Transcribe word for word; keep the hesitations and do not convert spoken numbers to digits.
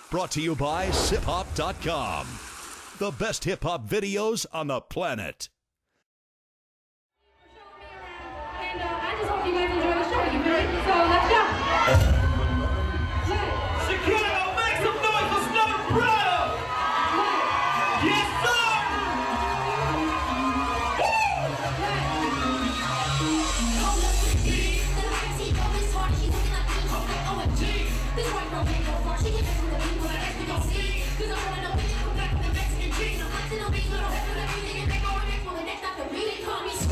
Brought to you by sip hop dot com. The best hip-hop videos on the planet. And uh, I just hope you guys enjoy the show, you feel me? So let's go. Chicago, make some noise for Snow Prada! Yes, sir! Hold up with me. The lights he go this hard, he looking like me. I'm like, O M G. This white girl can't go far. She can get from the people that we gon' see. Cause I'm running up with you, come back with the Mexican jeans. I'm flexing on these little heads with everything and they go and they pull the next after me. They call me